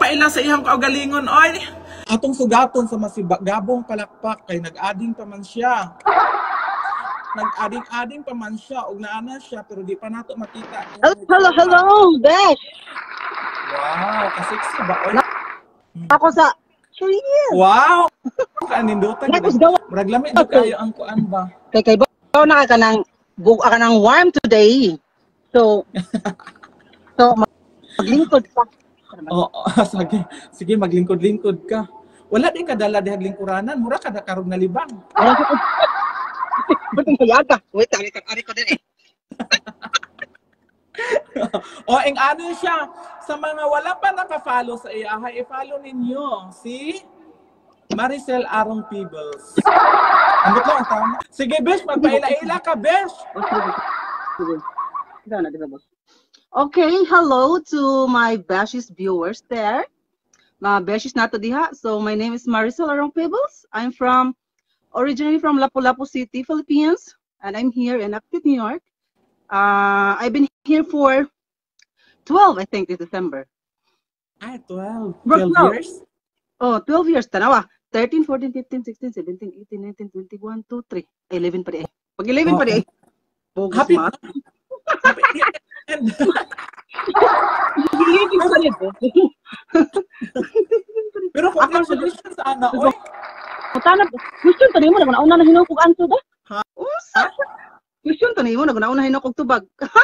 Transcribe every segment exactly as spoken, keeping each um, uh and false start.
paila sa iyang kaugalingon, oy. Atong sugaton sa masibagabong palakpak kay nag-ading pa man siya. Nag-ading-ading pa man siya og naana siya pero di pa nato makita. Hello, hello, hello, Besh. Wow, kasiksi ba? Oy. Ako sa Cheers. Wow. Kanindutan gid. Murag lami jud kayo ang kuan ba. Kay kay ba na ka nang bug ka nang warm today. So So maglingkod ka. Oo, oh, sige. Sige, maglingkod-lingkod ka. Wala din ka dala dihag lingkuranan, mura ka na karong nalibang. Buti mayaga. Wait, ari ka ari ko din eh. O, ing ano siya, sa mga wala pa naka-follow sa iya, i-follow ninyo si Maricel Arong Peebles. Ano lang ang tama? Sige, Besh, magpaila-ila ka, Besh. Okay, hello to my Beshies viewers there. Mga Beshies nato diha. So, my name is Maricel Arong Peebles. I'm from, originally from Lapu-Lapu City, Philippines. And I'm here in Upstate New York. Uh, I've been here for twelve, I think, this December. Ah, twelve. twelve years? Oh, twelve years. Tanawa. thirteen, fourteen, fifteen, sixteen, seventeen, eighteen, nineteen, twenty, one, two, three. eleven pa di eh. Pag eleven pa di eh. Bogus Happy math. Happy end. Pero congratulations sa ana, oy. Mutanap. Question to nimo na una na hinukog anto ba? Ha? Usa. Question to nimo na una hinukog tubag.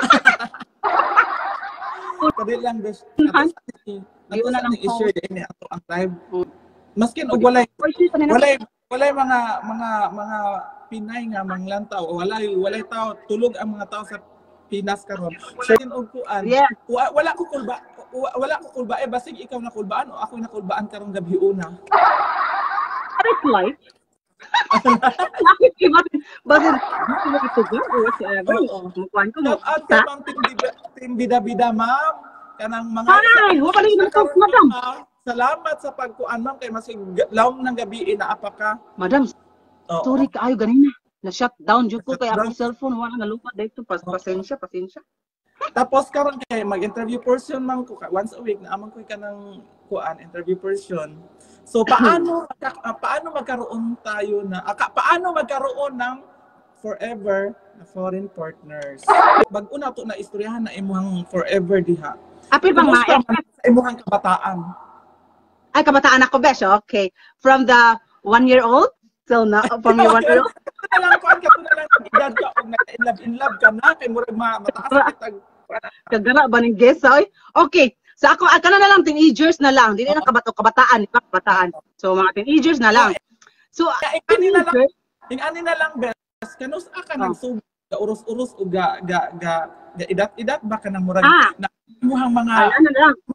Kadili lang, Besh. Nato na lang i-share din ato ang live. Maskin og walay walay walay mga mga mga Pinay nga manglantaw o walay walay tao tulog ang mga tao sa Pinas karon. Share din og kuan. Yeah. Wala ko kulba wala ko kulba eh basig ikaw na kulbaan o ako na kulbaan karong gabi una. That's life. Bakit ka bakit bakit mo ito ba o whatever o mukuan ko mo. At sa team bida-bida ma'am kanang mga ay wa pala yung talk madam. Salamat sa pagkuan ma'am kay masig lawom ng gabi inaapa ka. Madam, sorry kaayo ganina. Na shutdown jud ko kay akong cellphone wala na lupa dito pas pasensya pasensya. Tapos karon kay mag-interview person man ko once a week na amang ko ka ng kuan interview person. So paano uh, paano magkaroon tayo na uh, paano magkaroon ng forever na foreign partners? Bag-o na to na istoryahan na imuhang forever diha. Apil bang ma sa imuhang kabataan? Ay kabataan ako besh, okay. From the one year old till now, from your one year old. Lang kuan ka na lang edad ka og na-in love in love ka na kay murag mataas kitag kagara ba ning guess oy? Okay. So ako kana na lang teenagers na lang, dili na kabato kabataan, di ba kabataan. So mga teenagers na lang. So ani na lang, ani na lang bes. Kanus ka nang sug ga uros-uros o ga ga ga edad-edad ba ka nang murag na imuhang mga ano na lang.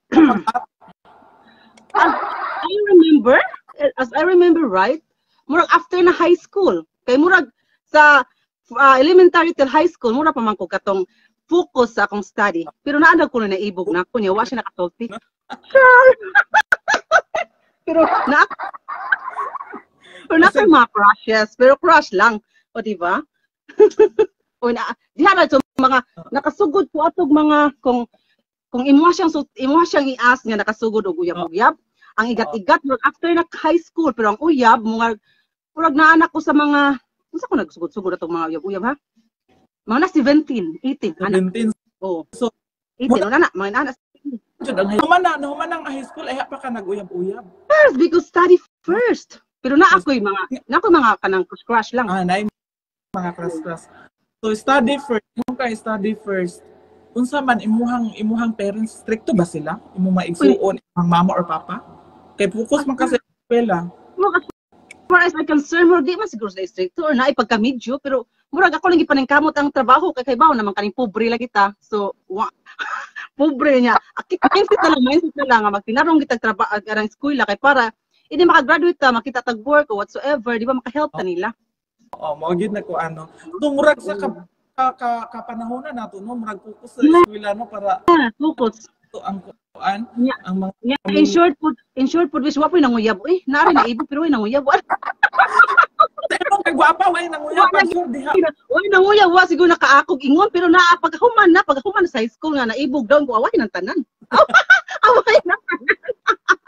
I remember, as I remember right, murag after na high school. Kay murag sa uh, elementary till high school, murag pa man ko katong focus sa akong study. Pero naandag ko na naibog na ako niya, wa siya nakasulti. Sure! pero na pero na kay mga crushes, pero crush lang. O diba? o na, diha na so, mga nakasugod ko atog mga kung kung imuha siyang imuha siyang ias nga nakasugod og uyab-uyab. Ang igat-igat after na high school pero ang uyab mga murag naanak ko sa mga unsa ko nagsugod-sugod atong mga uyab-uyab ha. Mga na seventeen, eighteen anak. seventeen. Oh. So eighteen na na mga anak. Human na, human ang high school ay pa ka nag-uyab-uyab. First because study first. Pero na ako'y mga na ako mga kanang crush lang. Ah, na mga crush-crush. So study first, yung kay study first. Unsa man imuhang imuhang parents stricto ba sila? Imo maigsuon ang mama or papa? Kay focus man kasi sa eskwela. As far as I concern, mo di man siguro sa stricto or na ipagka-medyo pero murag ako lang gipaningkamot ang trabaho kay kaybaw naman kaning pobre lang kita. So wa, pobre niya. Akit mindset na lang, mindset na lang nga magtinarong kita trabaho ang eskwela kay para hindi maka-graduate ta, makita tag work or whatsoever, di ba maka-help ta nila. Oo, mao gid na ko ano. Tumurag sa ka ka, ka, kapanahonan nato no murag focus sa eskwela no para yeah, focus to ang kuan yeah. ang mga yeah. in short put in short put wish wa poy nanguyab eh nari na ibo pero way nanguyab wa Pero kay gwapa way nanguyab pa sure diha way nanguyab wa siguro nakaakog ingon pero naa paghuman na paghuman sa high school nga naibog daw ko away nang tanan away nang tanan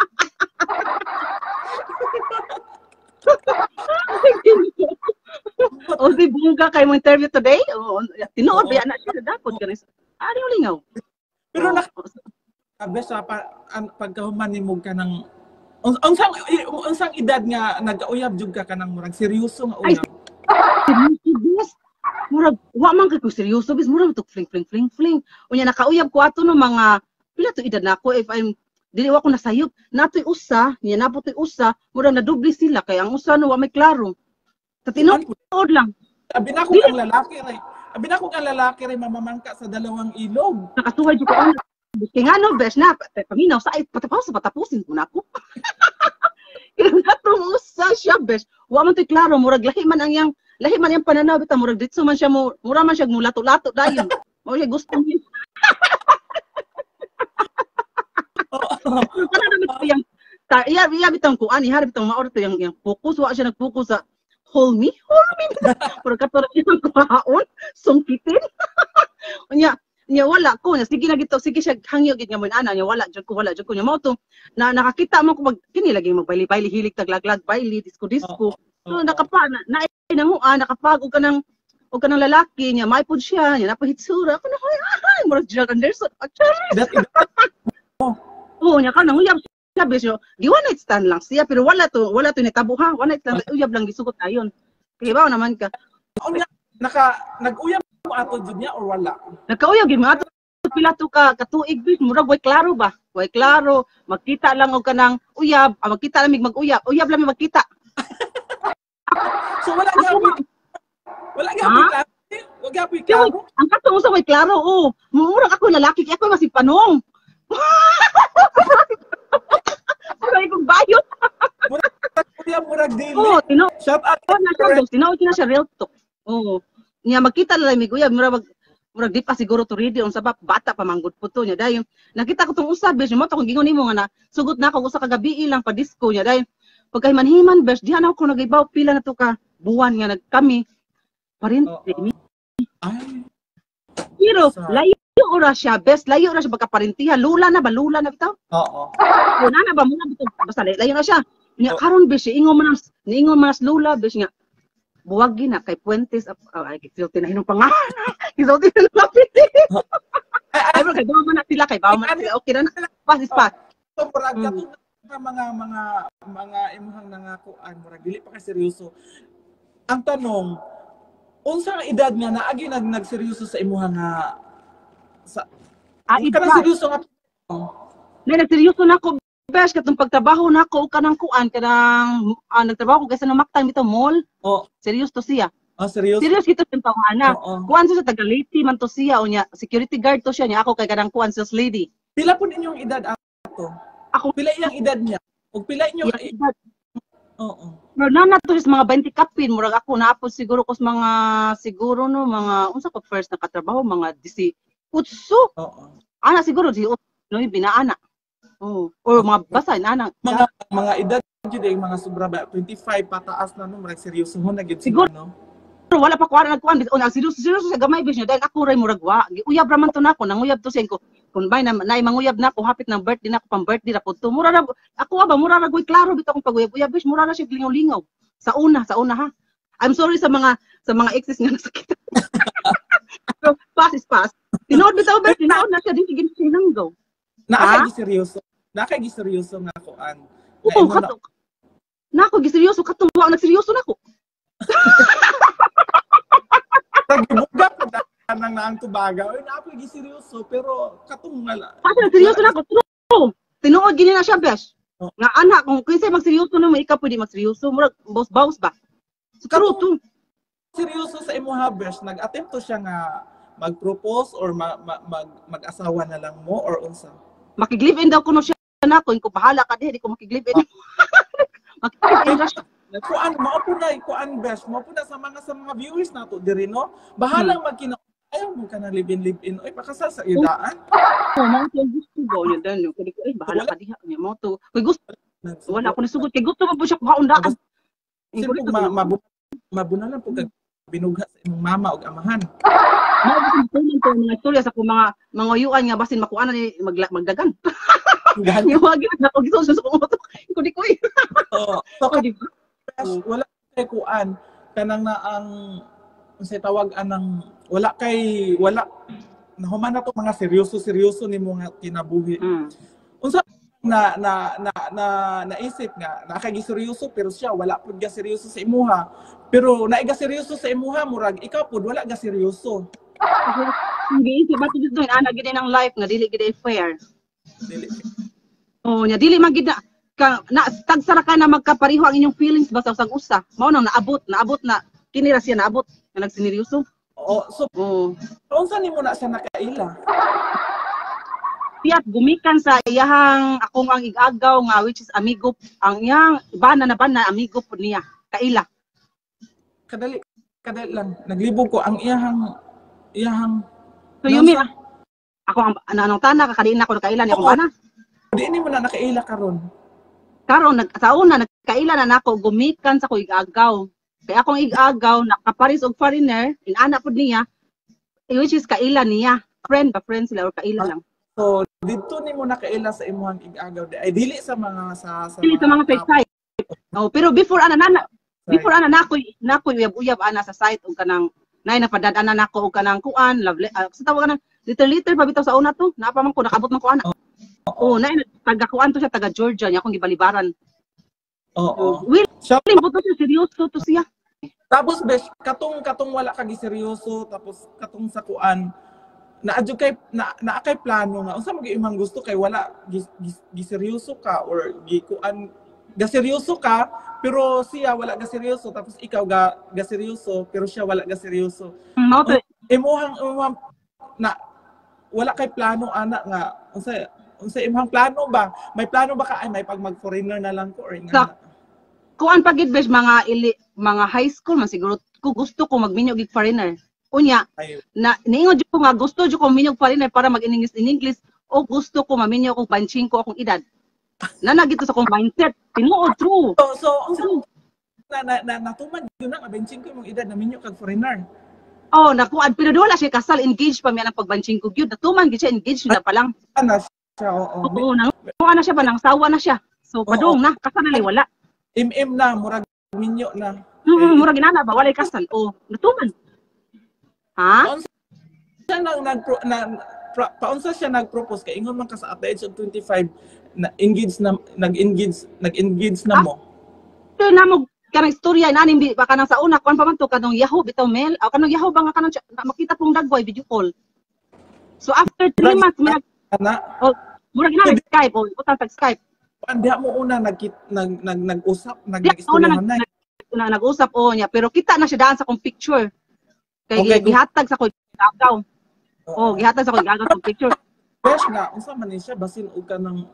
O di bunga kay mo interview today? O tinuod ba na siya dapat ka rin. Ari lingaw. Pero nak kabe sa pa, an, pagkahuman nimog ka ng un, unsang unsang edad nga nag-uyab jud ka kanang murag seryoso nga uyab. Seryoso. Murag wa man kay ko seryoso bis murag tuk fling fling fling fling. Unya nakauyab ko ato no mga pila to edad nako if I'm dili wa ko nasayop. Natoy usa, niya napotoy usa, murag na doble sila kay ang usa no wa may klaro. Sa tinuod lang. Abi na ko ang lalaki ray. Abi na ko ang lalaki ray mamamangka sa dalawang ilog. Nakatuwa jud ko ang kaya nga no, besh na, paminaw sa ay patapos patapusin ko na ako. Kaya natumusa siya, besh. Wa man to'y klaro, murag lahi man ang yang, lahi man yung pananaw, bita, murag ditso man siya, mura man siya mulato-lato dayon. Mura gusto niya. Kana naman ko yung, iya, iya bitang kuan, ihari bitang maor to yung, yung focus, wa siya nag-focus sa hold me, hold me. Murag katulad yung kuhaon, sungkitin. Unya, nya wala ko nya sige na gito sige siya hangyo gid nga mo ana nya wala jud ko wala jud ko nya mao to na nakakita mo ko mag kini lagi magbaili-baili hilig taglaglag baili disco disco so nakapa na na nanguan nakapag ka nang og kanang lalaki nya may pud siya nya napahitsura ako na hoy ay murag Gerald Anderson actually oh nya kanang uyab siya besyo di one night stand lang siya pero wala to wala to nitabuha one night stand uyab lang gisugot ayon kay ba naman ka naka nag-uyab mo ato jud niya or wala? Nagkauyab gid mo ato pila to ka katuig bit murag way klaro ba? Way klaro, magkita lang og kanang uyab, ah, magkita lang mig mag-uyab. Uyab lang mig magkita. So wala gyud wala gyud klaro. Wala gyud klaro. Ang katong sa way klaro, oh. Murag ako lalaki kay ako masipanong. Murag kong bayot. Murag uyab murag dili. Oh, tino. Shout out na siya, tinaw na siya real talk. Oh. Niya magkita lang mig uyab murag murag di pa siguro to ready on sabab bata pa manggod po to niya dayon nakita ko tong usab besh mo to kung gingon nimo nga na sugot na ako usa ka gabi lang pa disco niya dayon pagkay manhiman besh diha na ako nagibaw pila na to ka buwan nga nagkami parente ni ay pero layo ora siya best layo ora siya pagkaparentiha lula na ba lula na bitaw oo una na ba muna bitaw basta layo na siya niya karon besh ingon man niingon man lula besh nga buwag gina kay Puentes uh, ay kisulti na hinong pangalan kisulti na lapit ay bro kay bawa man na sila kay bawa man sila okay na pass is pass so murag mm. mga mga mga imuhang nangakuan murag dili pa ka seryoso ang tanong unsa nga edad nga naagi nag nagseryoso sa imuhang nga sa ah, kana seryoso nga na nagseryoso na ko besh katong pagtrabaho nako kanang kuan kanang uh, nagtrabaho ko kasi nang maktang bitaw mall. Oh, serious to siya. Oh, serious. Serious kito sa tawhana. Oh, oh. Kuan siya sa Tagaliti man to siya unya security guard to siya niya ako kay kanang kuan sales lady. Pila pud inyong edad ato? Ako pila iyang edad niya? Ug pila inyong edad? Oo. Oh, oh. Pero na nato sa mga twenty kapin murag ako naapod siguro kos mga siguro no mga unsa ko first nakatrabaho mga eighteen. Oo. Oh, oh. Ana siguro di no binaana. Oh, or mga basa na mga mga edad jud ay mga sobra ba twenty-five pataas na no murag seryoso ho na gid siguro no. Pero wala pa kuan nagkuan o nag seryoso seryoso sa gamay bis niya dahil ako ray murag wa. Uyab ra man to nako nanguyab to siya ko. Kun bay na nay manguyab nako hapit ng birthday nako pang birthday ra pud to. Mura ra ako ba mura ra goy klaro bitaw kung paguyab-uyab bis mura ra siya lingaw-lingaw. Sa una, sa una ha. I'm sorry sa mga sa mga exes nga nasakit. So pass is pass. Tinood bitaw ba tinood na siya di sige sinanggaw. Naa kay seryoso. Na kay giseryoso nga kuan. Oo, kato. Nako giseryoso katong wa nagseryoso nako. Tagibuga pa nang naang tubaga. Oy, na ako giseryoso pero katong nga. Kasi seryoso nako. True. Tinuod gini na siya, besh. Oh. Nga anak kung kinsa magseryoso na mo ikaw pwede magseryoso, murag boss-boss ba. So, true to. Seryoso sa imo ha, besh. Nag-attempt to siya nga mag-propose or ma ma mag mag-asawa na lang mo or unsa? Makig-live-in daw kuno siya nako, ko bahala ka di, di ko makig-live-in. Makig-live-in ra siya. Kuan mao po na kuan best mo po na sa mga sa mga viewers nato diri no. Bahala hmm. magkina ayaw mo ka na live-in live-in oy pakasal sa idaan. Oh, mo ko gusto go niya dan ko di ko ay bahala ka diha niya mo to. Kay gusto wala ko nisugot kay gusto mo po siya kuhaundaan. Sino mabuna lang po kag binugha sa imong mama ug amahan. Mao gusto ko mga istorya sa ko mga mga uyuan nga basin makuana ni mag, magdagan. Yung wagi na ko gusto sa kumoto. Ko di ko. Oo. So, wala kay kuan kanang na ang unsay tawag anang wala kay wala nahuman na to mga seryoso-seryoso ni mga kinabuhi. Mm. Unsa na na na na naisip nga nakagi seryoso pero siya wala pud ga seryoso sa imuha. Pero naiga seryoso sa imuha murag ikaw pud wala ga seryoso. Hindi isip ba tudto ana gid ng life nga dili gid fair. Dili. Oh, nya dili man gid na ka na tagsara ka na magkapariho ang inyong feelings basta usag usa. Mao nang naabot, naabot na kini ra siya naabot nga nagsineryoso. Oh, so Oh. unsa nimo na siya nakaila? Tiyak gumikan sa iyahang akong ang igagaw nga which is amigo ang iyang bana na bana amigo po niya kaila. Kadali kadali lang naglibog ko ang iyahang iyahang So you mean ako ang ano anong tana kakadiin ako kaila ni akong bana. Di ni mo na nakaila karon. Karon nag sa una nagkaila na nako gumikan sa ko igagaw. Kaya akong igagaw nakaparis og foreigner inana pud niya which is kaila niya. Friend ba friend sila or kaila lang. So dito ni mo nakaila sa imuhang igagaw ay dili sa mga sa sa Dili sa mga fake site. Oh, pero before ana na before ana nako nako uyab-uyab ana sa site og kanang nay napadad-ana nako og kanang kuan love uh, sa tawag kanang little little pa bitaw sa una to napa man ko nakabot man ko ana. Oh, nay taga kuan to siya taga Georgia nya akong gibalibaran. Oo. Will Siya- buto siya seryoso to siya. Tapos besh katong katong wala ka giseryoso tapos katong sa kuan naadyo kay na naa kay plano nga unsa mo imong gusto kay wala gis, gis, giseryoso ka or gikuan gaseryoso ka pero siya wala gaseryoso tapos ikaw ga gaseryoso pero siya wala gaseryoso. Mao to Imuhang imuhang na wala kay plano ana nga unsa unsa imong plano ba? May plano ba ka ay may pag mag-foreigner na lang ko or Sa- nga? kuan pagid besh mga ili, mga high school man siguro ko gusto ko magminyo gig foreigner. Unya Ay, na niingon jud ko nga gusto jud ko minyog foreigner para mag-English in English o gusto ko maminyo ko banching ko akong edad. Nana gito sa akong mindset. Tinuod true. so so unsa na na, na natuman yun na benching ko imong edad na minyo kag foreigner. Oh, nakuan pero wala siya kasal engaged pa mi ang pagbanching ko gyud. Natuman gid siya engaged na pa lang. Ana siya oo. Oo, nang kuan na siya ba nang sawa na siya. So padung na kasal na wala. Im-im na murag minyo na. Mm, mura ginana ba walay kasal. Oh, natuman. Ha? Siya nag nag na, pra- paunsa siya nag-propose kay ingon man ka sa at the age of twenty-five na engage na nag-engage nag-engage na mo. Ito na mo kanang istorya inanim bi baka nang sa una kuan pa man to kanang Yahoo bitaw mail aw kanang Yahoo ba nga kanang siya- na makita pong dagway video call. So after three months man Ana, oh mura ginana Skype oh utang tag Skype. andiha mo una nag nag nag nag-usap, Di, una nag-istoryahan nag, na. nag, na, nag-usap o niya pero kita na siya daan sa kong picture. Kay Okay, okay, gihatag sa ko igagaw. Oo. Oh, gihatag sa ko igagaw sa picture. Besh nga unsa man ni siya basin og kanang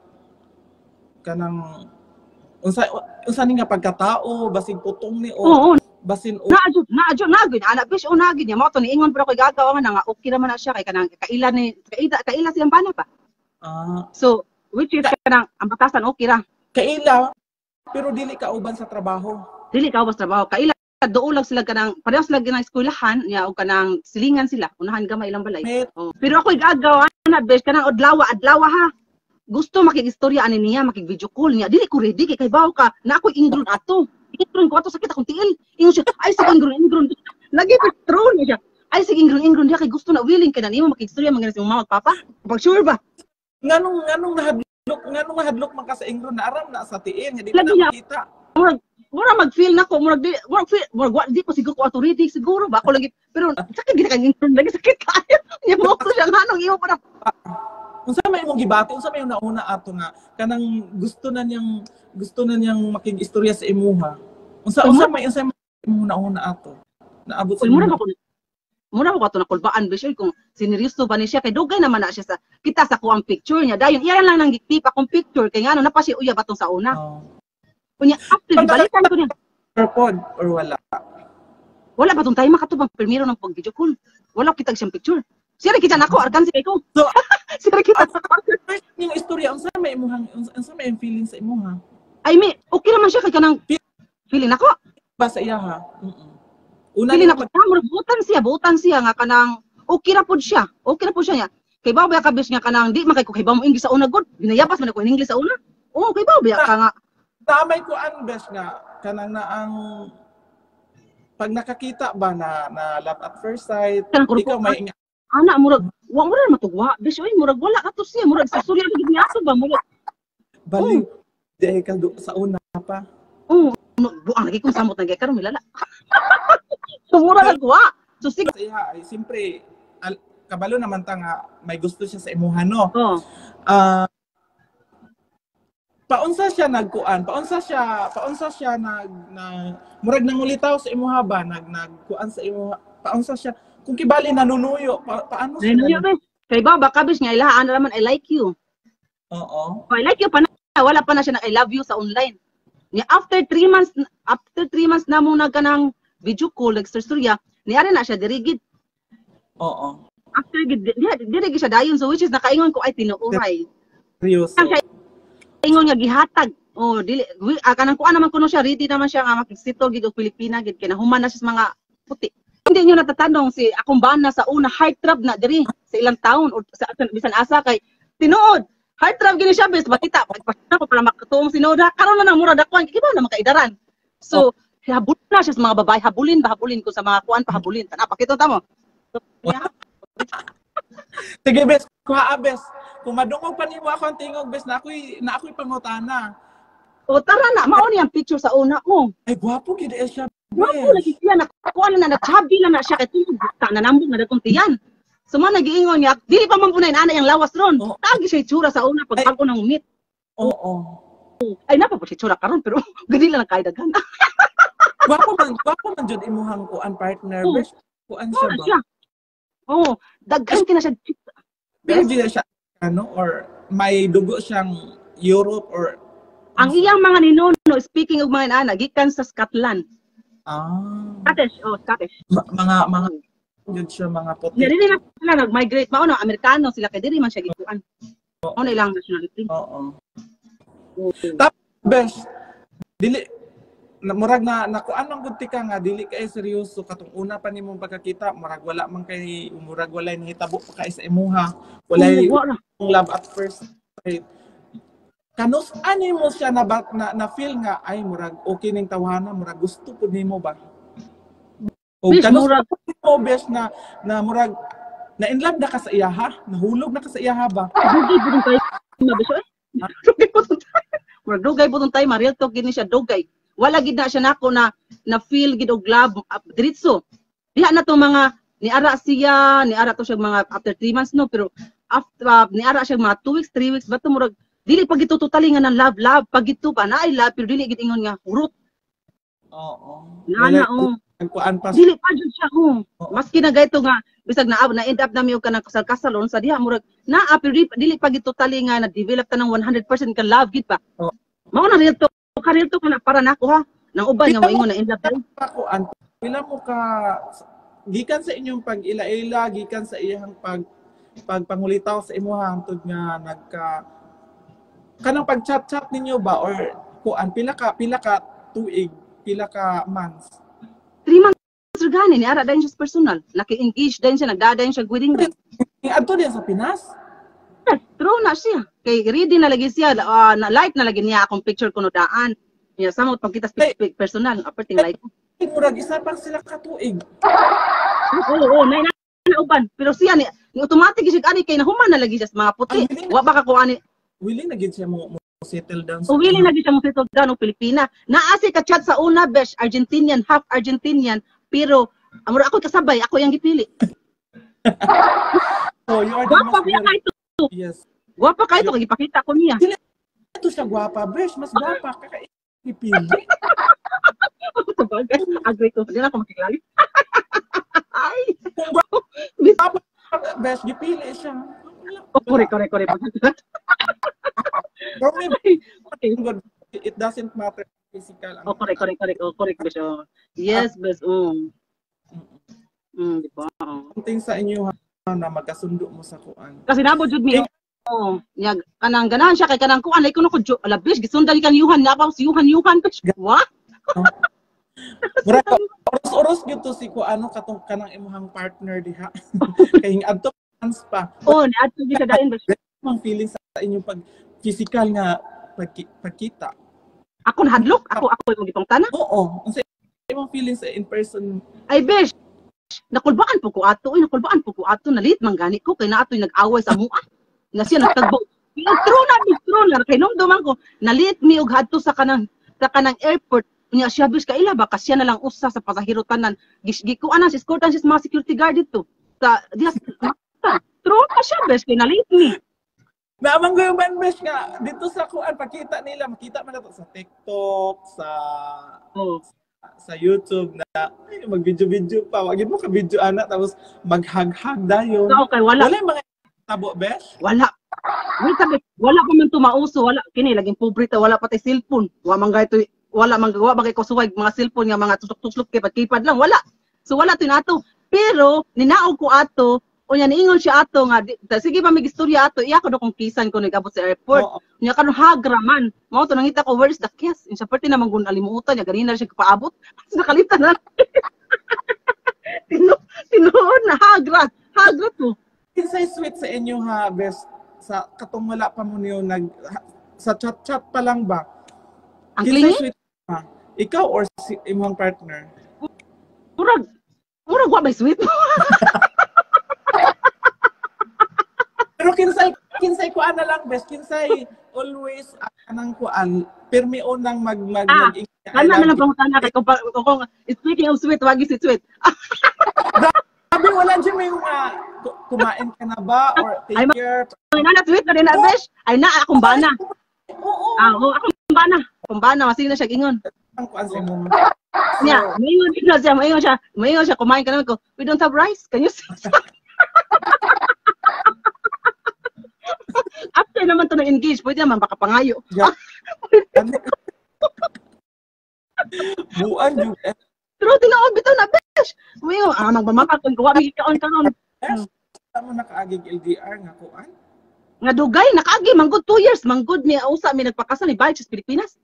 kanang unsa unsa ni nga pagkatao basin putong ni o Oo, basin og naadyo naadyo nagid ana bish o nagid niya mo to ni ingon pero ko igagaw nga nga okay naman na siya kay kanang kaila ni kaila kaila siyang bana pa. ah So which is kanang ang batasan okay ra. kaila pero dili ka uban sa trabaho. Dili ka ubas trabaho kaila doon lang sila kanang pareho sila ganang eskwelahan niya o kanang silingan sila unahan gamay ilang balay. Met, Oh. Pero ako igagaw ana besh kanang adlaw adlaw ha. Gusto makikistorya ani niya makig-video call niya dili ko ready kay kay bawo ka na ako ingron ato. Ingron ko ato sakit akong tiil. Ingon siya ay sige ingron ingron. Lagi patron niya siya. Ay sige ingron ingron diya kay gusto na willing kay na nimo makikistorya man si mama at papa. Pag sure ba? nganong nganong nahadlok nganong nahadlok man ka sa ingron na aram na sa tiin nga di Lagi na niya. makita. Murag mura mag-feel nako murag di murag feel murag wa di ko siguro ko ato ready siguro ba ako lagi pero sakit gid kay ingron lagi sakit kayo. Nya mo ko siya nganong imo para Unsa may imong gibati unsa may nauna ato nga kanang gusto na niyang gusto na niyang makig-istorya sa imuha. Unsa unsa may unsa may imong nauna ato. Naabot sa Uy, mura imuha. ba ko mura ba ko ato nakulbaan bisyo kung sineryoso ba ni siya kay dugay naman na siya sa kita sa kuang picture niya dayon iya lang nang gitip akong picture kay ngano na pa siya uyab atong sa una. Oh. Kunya after gibalikan ko niya. Pod or wala. Wala ba tong tayo makatubang primero ng pag video call. Wala kita siyang picture. Siya rin kita nako arkan siya ko. So, Siya rin kita nako. yung istorya unsa may imong unsa may feeling sa imuha? Ay mi okay naman siya kay kanang feeling nako. Ba sa iya ha. Mm. Una Feeling ni nako tamor butan siya butan siya nga kanang okay ra pud siya. Okay ra pud siya niya. Kay bawo ba ka bis nga kanang di makay ko kay bawo mo English sa una gud. Ginayabas man ako in English sa una. Oo kay bawo ba ka nga tamay ko an best nga kanang na ang pag nakakita ba na na love at first sight, Kanang kurpo, ikaw may ana murag wa mo ra matugwa. Bis oy murag wala ka to siya, murag sa surya gid niya ato ba murag. baliw di ka do- sa una pa. Oh, no, buang lagi kung samot na gay karon milala. So mura nagwa. So sig Sa iya ay siyempre al- kabalo naman ta nga may gusto siya sa imuha no. oh. Ah, paunsa siya nagkuan, paunsa siya, paunsa siya nag na murag nangulitaw sa imuha ba, nag nagkuan sa imuha, paunsa siya kung kibali nanunuyo, pa, paano siya? Ano yun, bes? Kay ba baka bis nga ilahaan naman I like you. Oo. Oh, I like you pa na, wala pa na siya nag I love you sa online. Ni after three months after three months na mo nagkanang video call like storya, ni ara na siya dirigid. Oo. After gid di dirigid siya dayon, so which is nakaingon ko ay tinuuray. Seryoso. Ingon nga gihatag. Oh, dili wi- ah, kanang kuan naman kuno siya, ready naman siya nga makigsito gid og Pilipina gid kay nahuman na siya sa mga puti. Hindi niyo natatanong si akong bana sa una heartthrob na diri sa ilang taon o sa sa- bisan asa kay tinuod. Heartthrob gini siya bes bakita pagpasya ko para makatuong sinood ha. Karon na nang mura dakuan kiba na makaidaran. So, habulin na siya sa mga babae, habulin ba habulin ko sa mga kuan pa habulin. Tana pakita ta mo. So, yeah. Sige bes, kuha bes. Kung madungog pa nimo ako ang tingog bes na ako'y na ako'y pangutana. O tara na, mao ni ang picture sa una ko. Ay gwapo gid eh siya. Wapo lagi siya, nakuha na na, nagsabi lang na siya, kaya tulog, ta, nanambog na datong tiyan. So man, nag-iingon niya, dili pa man po na ana yung lawas ron. Oo. Tagi siya itsura sa una, pag Ay. bago nang umit. Oo. Ay, napa po siya itsura karon pero gani lang kaidagan. Gwapo man, gwapo man jud imuhang kuan partner Oo. bes. Kuan siya Oo, ba? siya. Oo, daghan kina siya. Pero di na siya ano or may dugo siyang Europe or Ang iyang mga ninuno, speaking of mga nana, gikan sa Scotland. ah Scottish, oh, Scottish. ma- mga mga yun siya mga puti. Nga dili na sila nag-migrate, mao no, Amerikano sila, kay dili man siya gikuan. Mao na ilang nationality. Oo. Tapos bes dili na murag na nakuan man gud ka nga dili kay seryoso katong una pa nimong pagkakita murag wala man kay murag walay nahitabo pa kay sa imuha walay Oo, wala. love at first sight. Kanus ani mo siya na, ba- na na feel nga ay murag okay ning tawhana murag gusto pud nimo ba? O Bis, kanus murag- mo bes na na murag na in love na ka sa iya ha? Nahulog na ka sa iya ha ba? Dugay po tayo. Mabiso eh. Dugay po tayo. Murag dugay po tayo, Mariel to gini siya dugay. Wala gid na siya nako na na feel gid og love uh, diretso. Diha na to mga ni ara siya, ni ara to siya mga after three months no, pero after uh, ni ara siya mga two weeks, three weeks bato murag dili pag ito totally nga ng love love pag ito pa na I love pero dili gid ingon nga hurot. Oo. Nana oh. Kuan pa Dili pa jud siya oh. Maski na gayto nga bisag na na end up na mi og kanang kasal-kasalon sa diha murag na pero dili, dili pa gid totally nga na develop ta ng one hundred percent ka love gid pa. Oo. Mao na real to, ka real to kana para nako ha. Nang uban nga moingon na end up tayo. ako an pila mo ka gikan sa inyong pag-ila-ila gikan sa iyang pag pagpangulitaw sa imuha hangtod nga nagka kanang pag-chat-chat ninyo ba or kuan pila ka pila ka tuig pila ka months Three months ra gani ni ara dayon siya sa personal. Naki-engage din siya, nagdadayon siya wedding ring. adto din sa Pinas Yes, true na siya. Kay ready na lagi siya, ah, na like na lagi niya akong picture kuno daan. Niya samot pag kita speak, speak personal, aperting like. Ay, murag isa pa sila ka tuig Oo, oo, nay na na uban. Pero siya ni, ni automatic siya ani kay nahuman na lagi siya sa mga puti. Ang bilis. Wa ba ka ko ani willing na gid siya mo, mo settle down o willing lagi siya mo settle down og Pilipina. Naa si ka chat sa una besh Argentinian, half Argentinian, pero amor ako kasabay, ako yung gipili. so you are the Gwapa most kaya kay to. yes Gwapa kay to kay ipakita ko niya. ito siya gwapa besh mas gwapa ka kay pipili Sabagay, agree ko. Hindi na ako makilali. Ay, kung gwapa besh gipili siya oh, correct, correct, correct. for me Okay. good. It doesn't matter physical. Oh, correct, correct, correct. Oh, correct, besh. Oh. Yes, besh. Um. Mm, di ba? Oh. Something sa inyo ha, na magkasundo mo sa kuan. Kasi nabo jud mi. Oh, nya kanang ganahan siya kay kanang kuan lay kuno ko jo ala besh gisundan kang Yuhan na pa si Yuhan Yuhan besh. What? Mura ka oros-oros gyud to si kuan ano katong kanang imong partner diha. Kay adto fans pa. Oh, niadto gyud siya dain besh. Ang feeling sa inyong pag physical nga pagki- pagkita. Ako nahadlok, ako ako yung gitong tanan. Oo, unsa imong feelings sa in-person? Ay, besh, nakulbaan po ko ato, ay nakulbaan po ko ato, nalit man gani ko, kay na ato'y nag-away sa mua. Nga siya nagtagbo. True na, true na, kay nung duman ko, nalit mi og hadto sa kanang, sa kanang airport, niya siya besh, kaila ba, kasi siya na lang usa sa pasahero tanan. Giko anan, si escortan siya sa mga security guard dito. Sa, diya, true na siya besh, kay nalit mi. Naamang ko yung besh nga, dito sa kuan, pakita nila, makita man na to sa TikTok, sa Oh. sa YouTube na ay, mag-video-video pa. Wagin mo ka-video ana, tapos mag-hug-hug dayon. So, okay, wala. Wala yung mga tabo, besh? Wala. Wait, sabi, wala pa man tumauso, wala. Kini, laging pobrita, wala pati cellphone. Wala man gaito, wala man gawa, bagay ko suwag, mga cellphone nga, mga tusok-tusok, kipad-kipad lang, wala. So, wala to nato. Pero, ninaog ko ato, o niya, niingon siya ato nga, di, sige pa may istorya ato, iya ko do kung kisan ko nagabot sa airport. Oo. Niya ka nung hagraman. Mao to nangita ko, where is the kiss? In sa parte naman gun alimutan niya, ganina siya kapaabot. Tapos nakalitan na. Tino, tinuon na, hagra. Hagra to. Kinsay sweet sa inyo ha, best sa katong wala pa mo niyo nag ha- sa chat-chat pa lang ba? Ang Kinsay klingi? sweet ha? Ikaw or si imong partner? Murag, murag wa may sweet mo. Pero kinsay kinsay kuan na lang best, kinsay always anang kuan permi unang mag mag Ah, mag- Kana na lang pangutana kay kung, pa- kung, kung speaking of sweet, wagi si sweet. Sabi wala dyan may mga ku- kumain ka na ba or take Ay, ma- care. Ay na na sweet na rin na besh. Ay na akong bana. Oo. Ah, oh, akong bana. Akong bana, masig na siya ingon. Ang kuan sa imong. Niya, maingon din siya, maingon siya, maingon siya, kumain ka naman ko. We don't have rice. Can you see? After naman to na-engage, pwede naman baka pangayo. Yeah. Buan yung Pero tinaon bitaw na besh. Maingon, ah, magbamaka kung kuha may kaon karon. Sa mo nakaagig L D R nga kuan. Nga dugay nakaagi manggod two years, manggod mi usa mi nagpakasal ni bayad sa Pilipinas.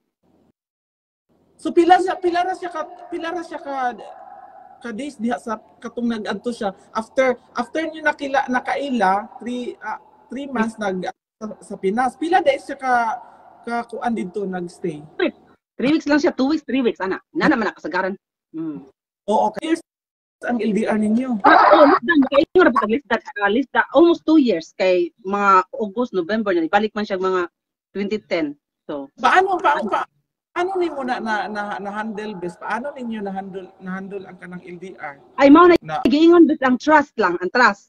So pila siya pila ra siya ka pila ra siya ka ka days diha sa katong nag-adto siya after after niyo nakila nakaila three uh, three months nag sa, sa Pinas. Pila days siya ka ka kuan dito nagstay. Three weeks lang siya, two weeks, three weeks, ana. Na naman nakasagaran. Hmm. Oo, okay. Years ang L D R ninyo. Oh, lisdan, kay ingon ra pag lisda, uh, lisda almost two years kay mga August, November na balik man siya mga twenty ten. So, Paano paano pa ano nimo na na, na, na handle best? Paano ninyo na handle na handle ang kanang L D R? ay mao na Na giingon bit ang trust lang, ang trust.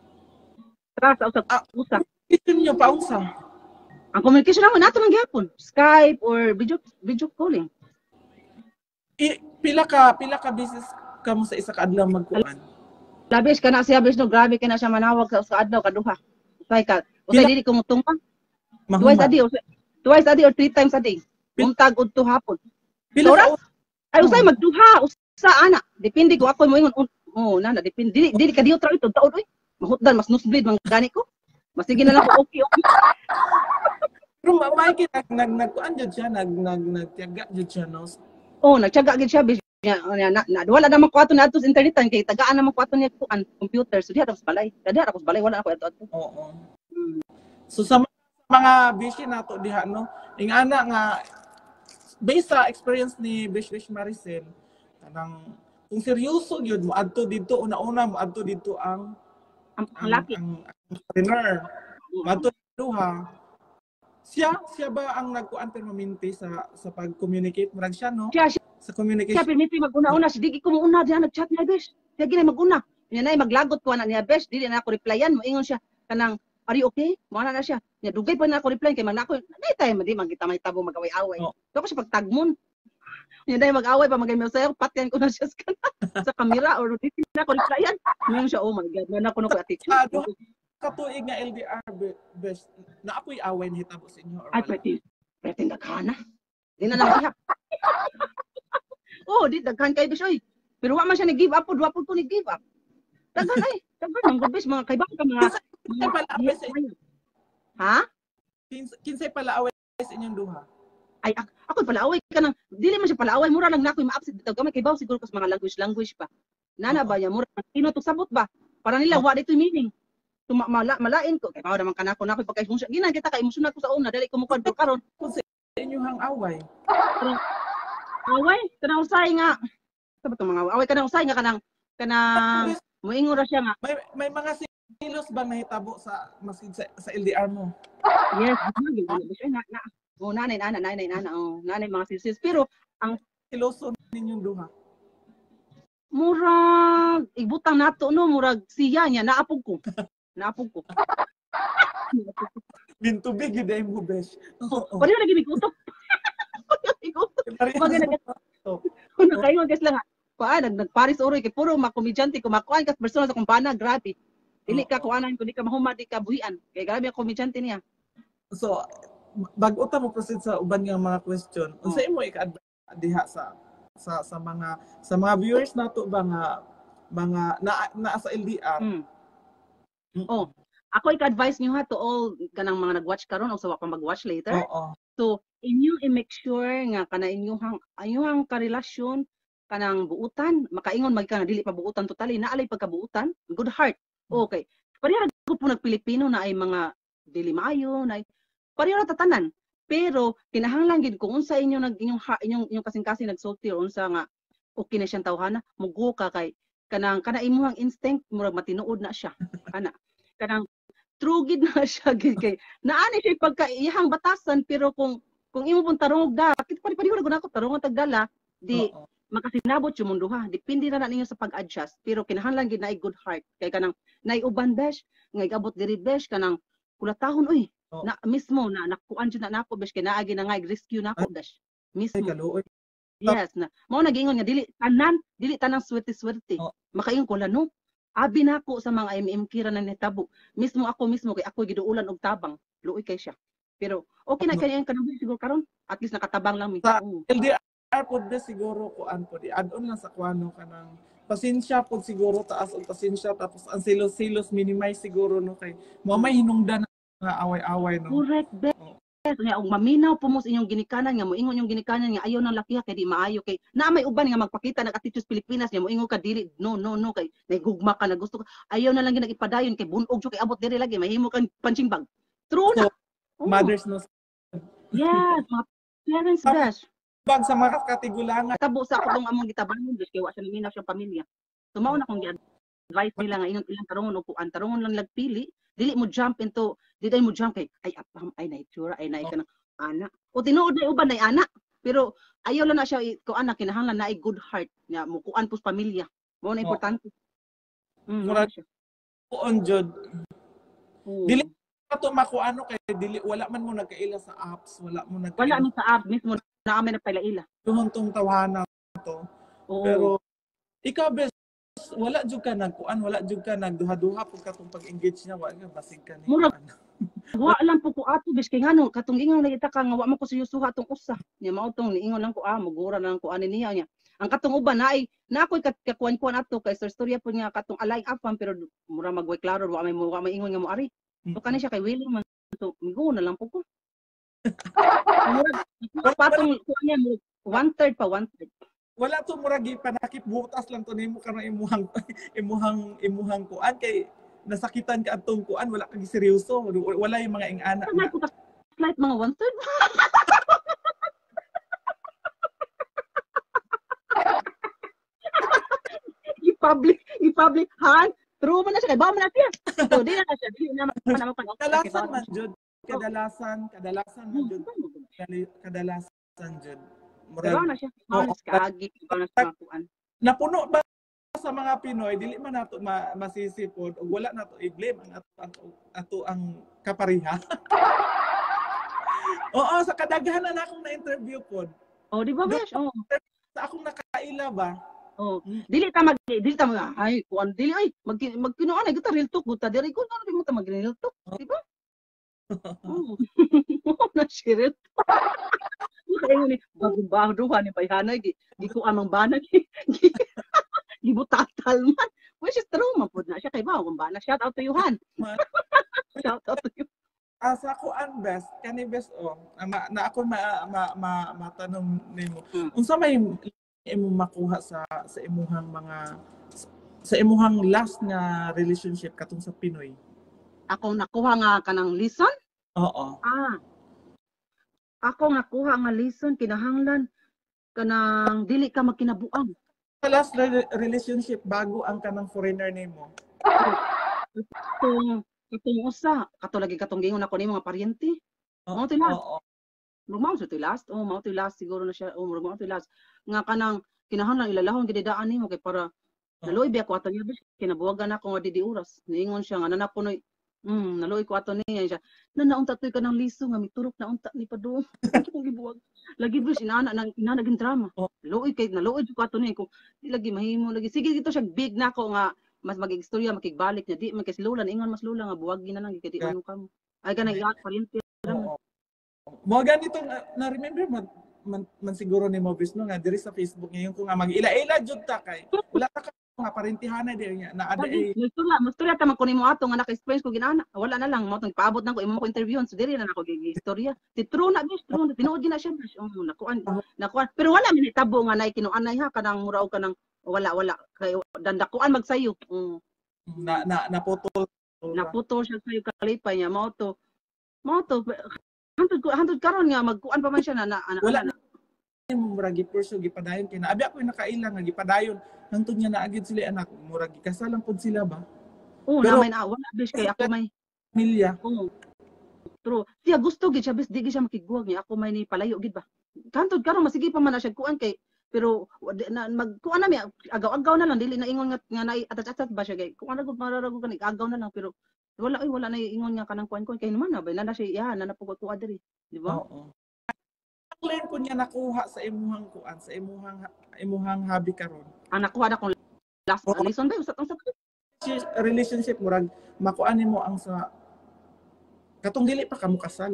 Trust usag Ah. usag. ito niyo paunsa. Ang communication naman nato man gyapon, Skype or video video calling. I, pila ka pila ka business kamo sa isa ka adlaw magkuan. Labis kana siya bis no, grabe kana siya manawag sa usa adlaw kaduha. Usay ka, usay Pila- dili ko mutong pa. Twice Mahuman. a day, usay, twice a day or three times a day. Untag udto hapon. Pila ka Oras? Ay usay magduha, usa ana. Depende ko ako mo ingon oh na na depende dili dili ka diyo tra ito taon oy. Mahutdan mas nosebleed man gani ko. Mas sige na lang ko okay okay. Pero ma- maiki nag nag nagkuan jud siya nag nag nagtiyaga jud siya no. Oh, nagtiyaga gid siya bis niya na, na, na wala naman kwarto na ato sa internet kay tagaan naman kwarto niya kuan computer so diha ra sa balay. Diha ra ko sa balay wala ako ato ato. Oo. So sa mga, mga busy nato diha no, ingana nga based sa experience ni Bish Bish Maricel, kanang kung seryoso gyud mo adto dito una-una mo adto dito ang Ang, ang ang laki. ang, ang trainer. Madto duha. Siya siya ba ang nagkuan permanente sa sa pag-communicate murag siya no? Siya siya, Sa siya communication. piniti maguna-una si digi ko mo una diha nagchat niya besh. Siya gina maguna. Niya nay maglagot ko na niya besh, dili na ako replyan mo ingon siya kanang are you okay? Mo na na siya. Niya dugay pa na ako reply kay man ako nay tay man di man kita may tabo magaway-away. Oh. So ko siya pagtagmon. Niya day mag-away pa magay mo sayo patyan ko na siya sa kana sa camera or dili na ako replyan. Ngayon siya oh my god, man ako no ko attitude. Ah, duha katuig nga L D R be- best na ako'y away na hitabo sa inyo or Ay, wala? pwede. Pwede daghana. Di na lang siya. Oh, di daghan kay bisoy. Pero wa man siya ni-give up, wa po ko ni-give up. Daghan ay, daghan ang gubis mga kaibahan ka mga Kinsay pala away sa inyo? Ha? Kinsay kinsay pala away sa inyong duha? Ay ak ako palaaway ka nang dili man siya palaaway, mura lang nako ma-absent dito. Gamay kay baw siguro kas mga language language pa. Nana ba ya mura tino to sabot ba? Para nila wa dito meaning. Tuma mala, malain ko kay baw naman kanako nako pagka emotion. Ginan kita ka emotional ko sa una dali ko mo kon karon. Sa inyong away. Away, kana usay nga Sa ba mga away kanang usay nga kanang kanang moingon ra siya nga. May may mga silos ba nahitabo sa masid sa, sa L D R mo? Yes, na na. Oh, nanay nana nanay nana oh, nanay mga sisis pero ang Siloso ninyong duha. murag ibutang nato no murag siya niya naapog ko. Naapog ko. Bintubig yun ay mo, besh. Oo. Pwede na lagi nag-utok. Nag-utok. Mga nag Kuno kayo guys lang. Paa nag nagparis oroy kay puro mga komedyante kumakuan kas persona sa kumpana grabe. Dili ka kuanan kundi ka mahuma di ka buhian. Kay grabe ang komedyante niya. So, bago ta mo proceed sa uban nga mga question, unsa imo ika-advise diha sa sa sa mga sa mga viewers nato ba nga mga na, na sa L D R? Mm. Oh, ako ika-advise niyo ha to all kanang mga nag-watch karon o sa wa pa mag-watch later. Oo. So, inyo i-make sure nga kana inyong inyong karelasyon kanang buutan, makaingon magka dili pa buutan totally, naalay pagkabuutan, good heart. Okay. Pareha ko po nag-Pilipino na ay mga dili maayo, na pareha tatanan. Pero kinahanglan gid kung unsa inyo nag inyong inyong inyong kasing-kasing nagsulti o unsa nga okay na siyang tawhana, mugo ka kay kanang kana imong instinct murag matinuod na siya. Kana kanang true gid na siya gid kay naani siya pagka iyang batasan pero kung kung imo pong tarong da, kit pari pari ko nako tarong tagdala, di uh-oh. Makasinabot yung mundo ha. Depende na na ninyo sa pag-adjust. Pero kinahanglan gid na good heart. Kay kanang naiuban besh, ngay abot diri besh kanang kulatahon uy. Oh. Na mismo na nakuan jud na nako besh kay naagi na ngay rescue nako besh. Mismo. Ay, yes na. Mao nagingon nga dili tanan, dili tanang swerte-swerte. Oh. Makaingon ko lano. Abi nako sa mga M M kira na netabo. Mismo ako mismo kay ako giduulan og tabang. Luoy kay siya. Pero okay na kay ang kanang siguro karon. At least nakatabang lang mi. Sa oh. L D R pod na siguro kuan pod i-add-on lang sa kuano kanang pasensya pod siguro taas og pasensya tapos ang silos-silos minimize siguro no kay mo may hinungdan nga away-away no. Correct best. Oh. Nga og maminaw po mo sa inyong ginikanan nga moingon yung ginikanan nga ayaw nang lakiha kay di maayo kay na may uban nga magpakita ng attitude Pilipinas nga moingon ka dili no no no kay nagugma ka na gusto ka ayaw na lang gyud ipadayon kay bunog jud kay abot diri lagi mahimo kang punching bag. True na. So, oh. Mothers no. Yes, mga parents best. Bag sa mga katigulangan. Tabo sa akong among gitabangon Diyos kay wa siya minaw siyang pamilya. Tumaw na kong gi-advise nila nga ilang ilang tarongon o kuan tarongon lang lagpili, dili mo jump into, dili mo jump kay ay apam ay naitsura ay nay kanang ana. O tinuod na uban nay ana. Pero ayaw lang na siya kuan na kinahanglan na ay good heart nga mo kuan pus pamilya. Mao na importante. Mm, murag kuon jud. Dili ato makuano kay dili wala man mo nagkaila sa apps, wala mo nagkaila. Wala man sa app mismo na kami nagpaila-ila. Tuhuntong tawanan to. Oo. Pero ikaw bes wala jud ka nagkuan, wala jud ka nagduha-duha pud katong pag-engage niya wa nga basig ka ni. Mura, wa lang po ko ato bes kay ngano katong ingon na ita ka nga wa man ko suyusuha atong usa. Nya mao tong niingon lang ko ah magura lang ko ani niya nya. Ang katong uban na ay na ako'y kakuan-kuan ato kay sir storya pud nga katong alay afam pero mura magway klaro wa may wa may ingon nga mo ari. So kani siya kay willing man so migo na lang po ko. Mura patong kuan niya one third pa one third. Wala to murag panakip butas lang to nimo karon imuhang imuhang imuhang kuan kay nasakitan ka atong kuan wala kag seryoso wala yung mga ingana. Flight mga one third. I-public, i-public han. True man na siya kay ba man na siya. So di na siya, di na man na pag kadalasan man jud, kadalasan, kadalasan man jud. Kadalasan jud. Murag na siya. Mas kaagi ba na sa kuan. Napuno ba sa mga Pinoy dili man nato ma masisipod o wala nato i-blame ang ato ang, ato ang kapariha. Oo, sa kadaghan na akong na-interview pod. Oh, di ba besh? Oh. Sa akong nakaila ba? Oh, dili ta mag dili ta mag ay kuan dili ay mag magkinuan ay kita real talk buta diri ko ano mo ta mag real talk, di ba? Oh. Na shit. Kaya ni bagong duha ni payhanay gi gi ko amang banag gi gibutatal man. Which is true man pud na siya kay ba kung bana shout out to Yuhan. Shout out to you. Asa ko ang best kani best oh na, na ako ma, ma, ma matanong nimo. Hmm. Unsa may imo makuha sa sa imuhang mga sa imuhang last nga relationship katong sa Pinoy? Ako nakuha nga kanang lesson? Oo. Ah. Ako nakuha nga lesson kinahanglan kanang dili ka magkinabuang. last re- relationship bago ang kanang foreigner nimo? Katong katong usa, kato lagi katong gingon ako ni mga paryente. Oo. Mao to last. Oo. Mao to last. Oh, mao to last siguro na siya. Oh, mao to last. Nga kanang kinahanglan ilalahon gid daan nimo kay para naloy biya ko ato niya bis kinabuwagan ako nga didi oras. Niingon siya nga nanapunoy. Mm, naloy ko ato niya siya. Nanaunta toy ka ng liso nga miturok na unta ni padung. Kung gibuwag. Lagi bis inana nang inana naging drama. Oh. Loy kay naloy ko ato niya kung di lagi mahimo lagi. Sige dito siya big na ako nga mas magigstorya makigbalik niya di man kay lula ingon mas lula nga buwagin na lang kay di man kamo. Ay kanang iyak paryente. Oo. Mo ganito na, na remember man, man, man siguro ni Mobis no nga diri sa Facebook ngayon ko nga mag-ila-ila jud ta kay wala ta ka nga parentihana diri nga na ada eh. Mustura, mustura ta man kunin mo ato nga naka-experience ko ginana. Wala na lang mo tong paabot nako imo ko interview so diri na nako gigistorya. Ti true na bis true na tinuod gina siya. Oh, nakuan. Nakuan. Pero wala man itabo nga nay kinuanay ha kanang mura og kanang wala wala kay dandakuan magsayo. Mm. Na na naputol. Naputol siya sayo kalipay niya mao to. Mao to hantod ko hantod karon nga magkuan pa man siya na na wala na mura gipurso gipadayon kay naabi ako nakailang nga gipadayon hangtod niya naagid sila anak mura gikasal lang pud sila ba. Oo, na may na wala bis kay ako may pamilya. Oo. True. Siya gusto gid siya bis di gid siya makiguwag niya ako may ni palayo gid ba. Hantod karon masigi pa man na siya kuan kay pero na, magkuan na mi agaw-agaw na lang dili na ingon nga nga nay atat-atat ba siya kay kuan ra gud mararago ka agaw na lang pero wala ay wala na ingon nga kanang kuan ko kay naman na ba na siya iya na napugod ko adiri di ba? Oo. Learn ko niya nakuha sa imuhang kuan sa imuhang imuhang hobby karon. Ang nakuha na kong last Oo. lesson ba usat usat Relationship murag makuan nimo ang sa katong dili pa kamo kasal.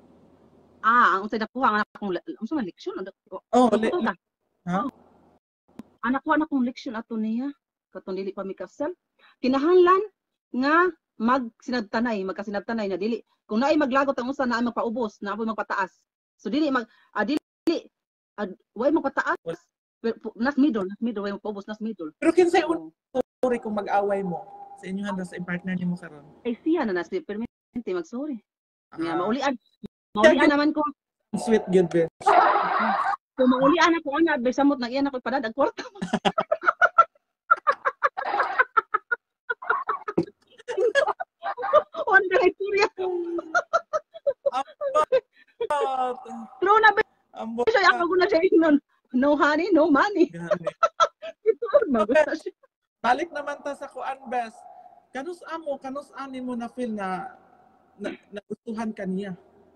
ah ang usay nakuha nga akong unsa man leksyon Oh, Ito le- ta. ha? Anak ko na kong leksyon ato niya katong dili pa mi kasal kinahanglan nga mag sinabtanay magkasinabtanay na dili kung naay maglagot ang usa naay magpaubos na apoy magpataas so dili mag ah, dili ah, way magpataas pero pu- nas middle nas middle way magpaubos nas middle Pero kinsay un so, sorry kung mag-away mo sa inyohan sa partner nimo karon. ay siya na nas permanente magsorry nga Ah, maulian maulian naman ko sweet good be. kung maulian ako ana be samot nang iyan ako ipadad kwarta on the istorya true na ba Ambo. siya ako guna siya nun no honey no money ito magusta siya Balik naman ta sa kuan best. Kanus amo, kanus ani mo na feel na na, nagustuhan ka niya.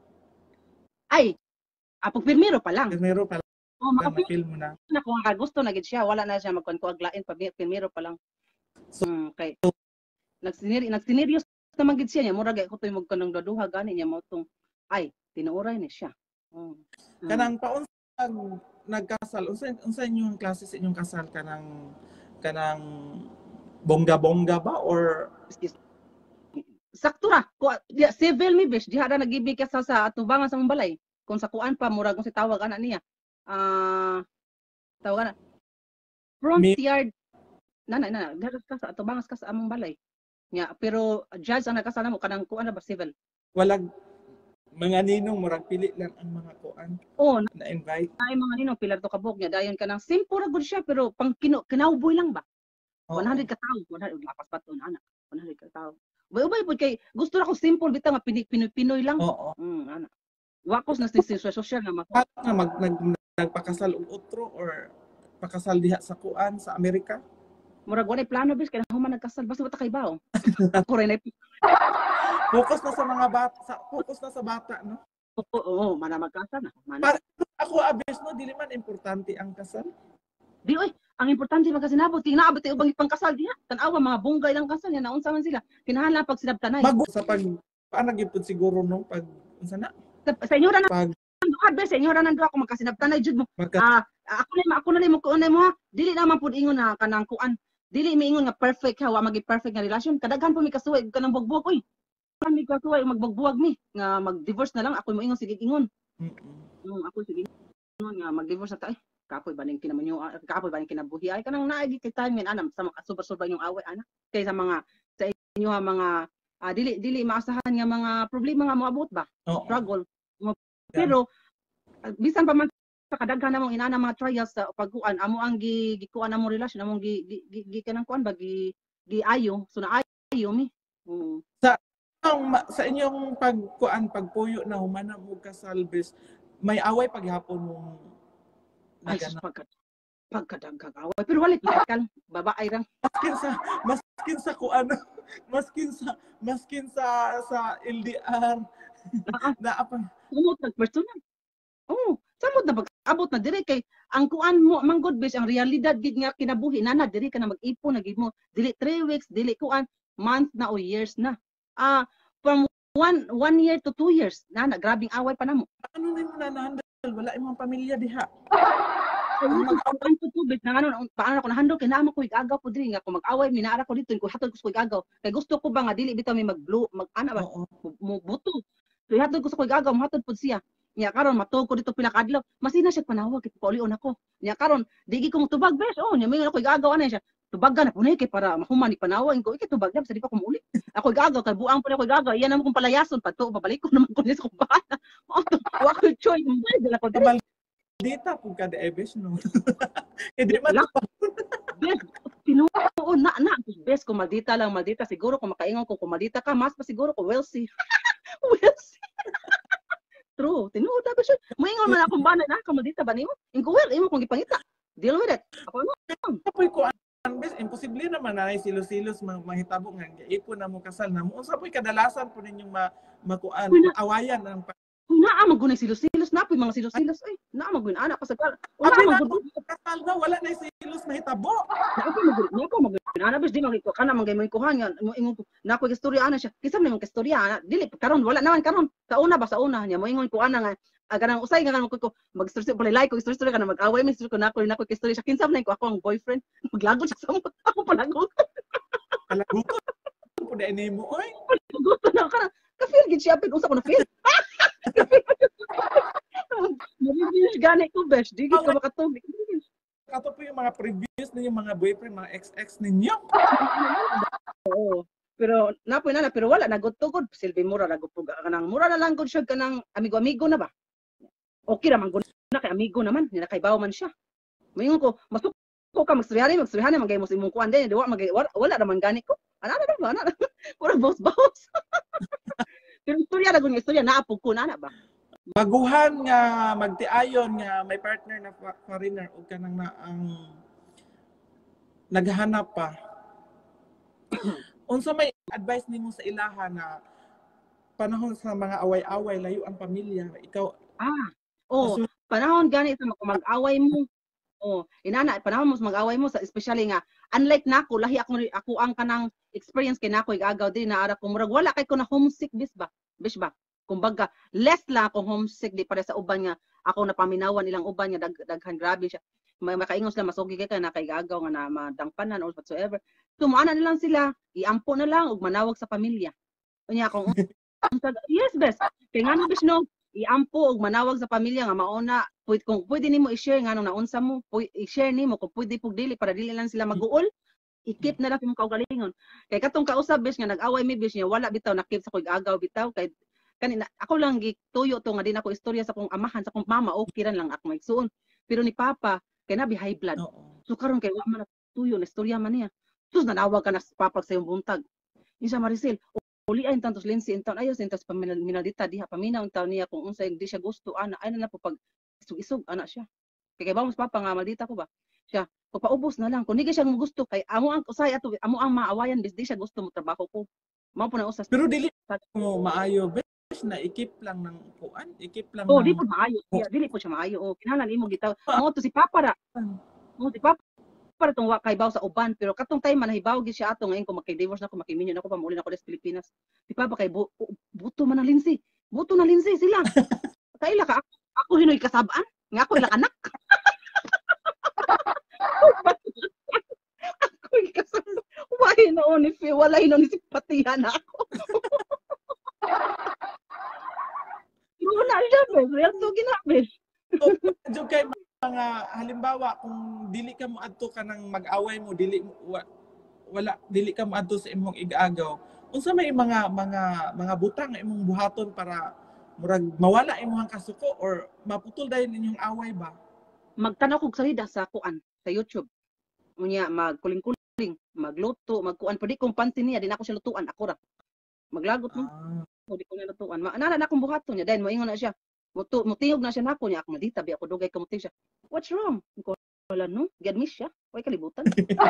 ay apog pirmiro pa lang Primero pa oh lang na makapil feel mo na. na kung gusto na gid siya wala na siya magkuan-kuaglain pa pirmiro pa lang So- hmm, kay nagsiniri nagsinirios naman gid siya niya mura gay ko toy magkanang daduha gani niya mo tong ay tinuoray ni siya hmm. Hmm. Kanang paunsang nagkasal, unsa unsa inyong klase sa inyong kasal kanang kanang bongga-bongga ba or sakto ra ko diha civil mi bish diha ra nagibig ka sa sa atubangan sa Mumbalay kung sa kuan pa murag kung si tawag ana niya ah tawag ana front Mi- yard na na na diha ka sa atubangan ka sa among balay nya pero judge ang nagkasala mo kanang kuan na ba civil walag mga ninong murag pili lang ang mga kuan oh na invite. ay mga ninong pilar to kabog niya dayon kanang simple ra gud siya pero pang kino kinauboy lang ba Oo. one hundred ka tawo one hundred lapas pa to ana one hundred ka tawo ubay ubay kay gusto ra ko simple bitaw nga pinoy pinoy, pinoy lang Oo. mm ana wakos na sin social nga mak At nga mag nag, nagpakasal og otro or pakasal diha sa kuan sa Amerika. murag walay plano bis kay human nagkasal basta bata kay bao ako rin ay Focus na sa mga bata, sa, focus na sa bata, no? oo oo mana magkasal na mana Para ako abes no, dili man importante ang kasal. di oy ang importante magkasinabot tinaabot tay ubang ipangkasal diha tan-awa mga bunggay lang kasal ya naunsa man sila kinahanglan pag sinabtanay Mag sa pag paano gyud siguro no pag unsa na sa, sa inyo ra pag nang duha bes sa inyo ra nang duha ako magkasinabtanay jud mo magka ah ako na ako na nimo kuan mo ha dili naman pud ingon na kanang kuan dili miingon nga perfect ha wa magi perfect nga relasyon kadaghan po mi kasuway kanang bugbog oy mi kasuway magbugbuwag mi nga mag-divorce na lang ako mo ingon sige ingon Mm-mm. um, ako sige ingon nga mag-divorce na ta ay kapoy ba ning kinamanyo kapoy ba ning kinabuhi ay kanang naagi kay time min anam sa mga super-super yung away ana kay sa mga sa inyo ha mga ah, dili dili maasahan nga mga problema nga moabot ba Oo. struggle Mo- pero ah, bisan pa man kadaghan namong inana mga trials sa pagkuan amo ang gi gikuan among relasyon among gi gi, gi, gi kanang kuan ba gi gi ayo so na ayo mi. Mm. Sa ang ma- sa inyong pagkuan pagpuyo na humana mo kasal bes may away paghapon mo Ay sus naganap. pagka pagkadaghan away pero wala typical babae lang. Maskin sa maskin sa kuan maskin sa maskin sa sa L D R na apa Samot nag personal. Oh, samot na pag-abot na diri kay ang kuan mo man good bes ang realidad gid nga kinabuhi nana diri ka na mag-ipon na gid mo dili three weeks dili kuan month na o years na. Ah from one one year to two years nana grabing away pa namo. ano nimo na nahandle wala imong pamilya diha. Ang mag-away ko tubig na ano paano ko na-handle kay naamo ko igagaw po diri nga kung mag-away minaara ko dito ko hatod ko sa igagaw kay gusto ko ba nga dili bitaw may mag-blue mag ana ba Oo. mo buto. So hatod ko sa ko igagaw hatod pud siya. Nya karon matug ko dito pila ka adlaw masina siya panawag kay paulion ako. Nya karon digi ko mo tubag bes oh nya may ako igagaw ana siya. Tubagan na punay kay para mahuman ni panawag ko ikay tubag na sa di pa ko muuli. Ako igagaw kay buang pa ako igagaw iyan naman kong palayason padto pabalik ko naman ko ni sa kumbana. Wa ko choy mo dala ko diri. Dita pud kada ebes no. Eh di man Wala. Bes, tinuo na na bes kung maldita lang maldita siguro kung makaingon ko kung maldita ka mas pa siguro ko wealthy. Wealthy. True, tinuod na ba siya? Moingon man akong bana na kung maldita ba nimo? Ingko well, imo kung gipangita. Deal with it. Ako no. Apoy ko ang bes imposible naman na silos-silos ma- mahitabo nga ipon na mo kasal na mo. Unsa poy kadalasan po ninyong ma makuan Uy, na- awayan ang Kung naa man gunay silos-silos na poy mga silos-silos ay naa man gunay anak pa sa kal. Wala Apoy man na gud. kasal na wala na silos mahitabo. Na ako mag na ako mag ana bes di man ko kana man gay mo ikuhan yan mo ingon ko na ko istorya ana siya. Kisam na man istorya ana dili karon wala naman karon. Sa una ba sa una niya mo ingon ko ana nga ah, kanang usay nga kanang ko mag-story pala like ko story kana mag-away mi ko na ko na ko istorya siya kinsam na ko ako ang boyfriend maglagot siya sa mo ako palagot. Palaguton po na nimo oy. Gusto na ka ka-feel gid siya pin usa ko na feel. Narinig gani ko besh di gid ko makatubig. Kato po yung mga previous ninyong mga boyfriend, mga ex-ex ninyo. Oo. Pero napoy na na pero wala nagutugod silbi mura nagupug kanang mura na lang gud siya kanang amigo-amigo na ba. Okay ra man gud na kay amigo naman ni nakaibaw man siya. Moingon ko masuko ka magsuryani magsuryani magay mo sa imong kuan din diwa magay wala, wala naman gani ko. Ana na ba ana. Pura boss-boss. Pero istorya ra gud nga istorya naapog ko na na ba. Baguhan nga magtiayon nga may partner na fa- foreigner o kanang na ang naghahanap pa. Unsa may advice nimo sa ilaha na panahon sa mga away-away layo ang pamilya ikaw Ah. Oh, panahon gani sa mag- mag-away mo. Oh, inana panahon mo sa mag-away mo sa especially nga unlike nako lahi ako ako ang kanang experience kay nako igagaw din na ara ko murag wala kay ko na homesick bis ba? Bis ba? Kumbaga less lang akong homesick di para sa uban nga ako na paminawan ilang uban nga dag, daghan grabe siya. May makaingon sila masugi kay na kay igagaw nga na madangpanan or whatsoever. Tumuana na lang sila, iampo na lang ug manawag sa pamilya. Unya akong yes best. Kay ngano bis no iampo og manawag sa pamilya nga mauna pwede kung pwede nimo i-share nganong naunsa mo pwede i-share nimo kung pwede pug dili para dili lang sila maguol i-keep na lang imong kaugalingon kay katong kausab bis nga nag-away mi bis niya wala bitaw na-keep sa kog agaw bitaw kay kanina ako lang gituyo to nga din ako istorya sa kong amahan sa kong mama okay ra lang ako maigsuon pero ni papa kay nabi high blood Oo. so karon kay wa man na tuyo na istorya man niya sus nanawag ka na sa papa sa iyong buntag Isa Maricel uli ay tantos Lindsay intaw ayos intas paminal minaldita diha paminaw taw niya kung unsay di siya gusto ana ay na po pag isug-isug ana siya kay ba mas papa nga maldita ko ba siya ko paubos na lang kung di siya mo gusto kay amo ang usay ato amo ang maawayan bis di siya gusto mo trabaho ko mao po na usas Pero dili mo maayo bes na ikip lang ng kuan, ikip lang oh ng di po maayo siya dili po siya maayo oh kinahanglan imo gitaw mo to si papa ra mo si papa para tong wa kay baw sa uban pero katong time man nahibaw gid siya ato ngayon kung makay-divorce na ko makiminyo na ko pamuuli na ko sa Pilipinas di pa ba kay bu, buto man ang Lindsay buto na Lindsay sila kaila ka ako, ako hinoy kasabaan nga ako ila anak ako kasabaan why no ni fi wala no ni simpatihan ako wala siya bes real to ginabes Jud kay mga halimbawa kung dili ka mo adto ka nang mag-away mo dili mo wa- wala dili ka mo adto sa imong igagaw unsa may mga mga mga butang nga imong buhaton para murag mawala imong kasuko or maputol dayon inyong away ba? Magtanaw kog salida sa kuan sa YouTube. Unya magkuling-kuling, magluto, magkuan pwede kong pansin niya din ako siya lutuan ako ra. Maglagot mo. Ah. Pwede ko na lutuan. Ma ana na akong buhaton niya dahil moingon na siya. Mutu mutingog na siya nako niya ako madita bi ako dugay ka muting siya. What's wrong? Ko wala no. Giadmis siya. Way kalibutan.